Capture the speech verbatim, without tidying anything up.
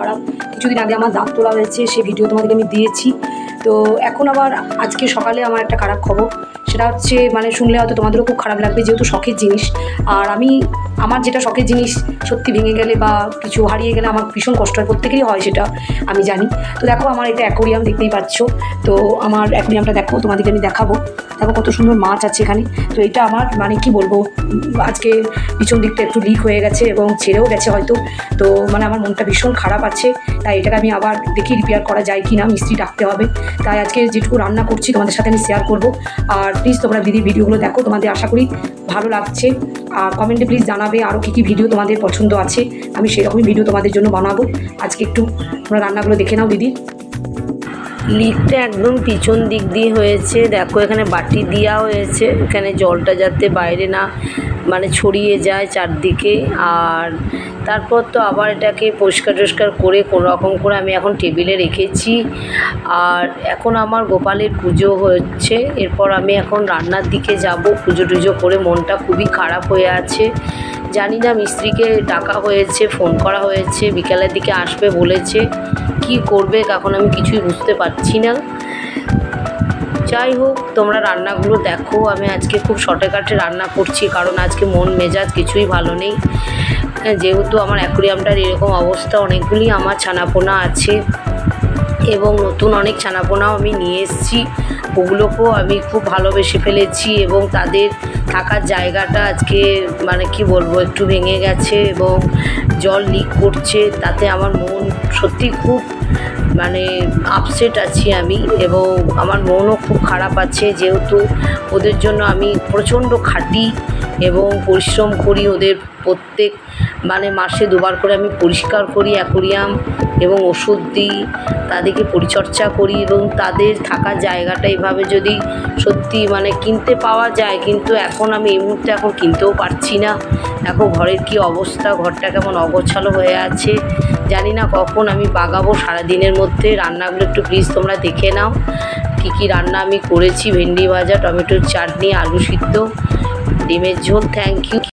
খারাপ। কিছুদিন আগে আমার দাঁত তোলা হয়েছে, সেই ভিডিও তোমাদেরকে আমি দিয়েছি। তো এখন আবার আজকে সকালে আমার একটা খারাপ খবর, সেটা হচ্ছে মানে শুনলে হয়তো তোমাদেরও খুব খারাপ লাগবে, যেহেতু শখের জিনিস। আর আমি আমার যেটা শখের জিনিস সত্যি ভেঙে গেলে বা কিছু হারিয়ে গেলে আমার ভীষণ কষ্ট হয়, প্রত্যেকেরই হয় সেটা আমি জানি। তো দেখো আমার এটা অ্যাকোরিয়াম, দেখতেই পাচ্ছ। তো আমার অ্যাকোরিয়ামটা দেখো, তোমাদেরকে আমি দেখাবো। দেখো কত সুন্দর মাছ আছে এখানে। তো এটা আমার মানে কি বলবো, আজকে পিছন দিকটা একটু লিক হয়ে গেছে এবং ছেড়েও গেছে হয়তো। তো মানে আমার মনটা ভীষণ খারাপ আছে। তাই এটাকে আমি আবার দেখি রিপেয়ার করা যায় কি না, মিস্ত্রি ডাকতে হবে। তাই আজকে যেটুকু রান্না করছি তোমাদের সাথে আমি শেয়ার করবো। আর প্লিজ তোমরা দিদির ভিডিওগুলো দেখো, তোমাদের আশা করি ভালো লাগছে। আর কমেন্টে প্লিজ জানাবে আরও কী কী ভিডিও তোমাদের পছন্দ আছে, আমি সেরকমই ভিডিও তোমাদের জন্য বানাবো। আজকে একটু তোমরা রান্নাগুলো দেখে নাও দিদি। লিকটা একদম পিছন দিক দিয়ে হয়েছে, দেখো এখানে বাটি দেওয়া হয়েছে, এখানে জলটা যাতে বাইরে না মানে ছড়িয়ে যায় চারদিকে। আর তারপর তো আবার এটাকে পরিষ্কার টরিষ্কার করে কোনো রকম করে আমি এখন টেবিলে রেখেছি। আর এখন আমার গোপালের পুজো হচ্ছে, এরপর আমি এখন রান্নার দিকে যাব। পুজো টুজো করে মনটা খুবই খারাপ হয়ে আছে। জানি না, মিস্ত্রিকে ডাকা হয়েছে, ফোন করা হয়েছে, বিকালের দিকে আসবে বলেছে। কি করবে এখন আমি কিছুই বুঝতে পারছি না। যাই হোক, তোমরা রান্নাগুলো দেখো। আমি আজকে খুব শর্টে কাটে রান্না করছি, কারণ আজকে মন মেজাজ কিছুই ভালো নেই। যেহেতু আমার অ্যাকোরিয়ামটার এরকম অবস্থা, অনেকগুলি আমার ছানাপোনা আছে এবং নতুন অনেক ছানাপোনাও আমি নিয়ে এসেছি। ওগুলোকেও আমি খুব ভালোবেসে ফেলেছি এবং তাদের থাকার জায়গাটা আজকে মানে কি বলবো একটু ভেঙে গেছে এবং জল লিক করছে। তাতে আমার মন সত্যি খুব মানে আপসেট আছি আমি, এবং আমার মনও খুব খারাপ আছে। যেহেতু ওদের জন্য আমি প্রচণ্ড খাটি এবং পরিশ্রম করি, ওদের প্রত্যেক মানে মাসে দুবার করে আমি পরিষ্কার করি অ্যাকোরিয়াম এবং ওষুধ দিই, তাদেরকে পরিচর্যা করি এবং তাদের থাকার জায়গাটা এভাবে যদি সত্যি মানে কিনতে পাওয়া যায়, কিন্তু এখন আমি এই মুহূর্তে এখন কিনতেও পারছি না। দেখো ঘরের কি অবস্থা, ঘরটা কেমন অগোছালো হয়ে আছে। জানি না কখন আমি বাগাবো সারাদিনের মধ্যে। রান্নাগুলো একটু প্লিজ তোমরা দেখে নাও কী কী রান্না আমি করেছি। ভেন্ডি ভাজা, টমেটোর চাটনি, আলু সিদ্ধ, ডিমের ঝোল। Thank you.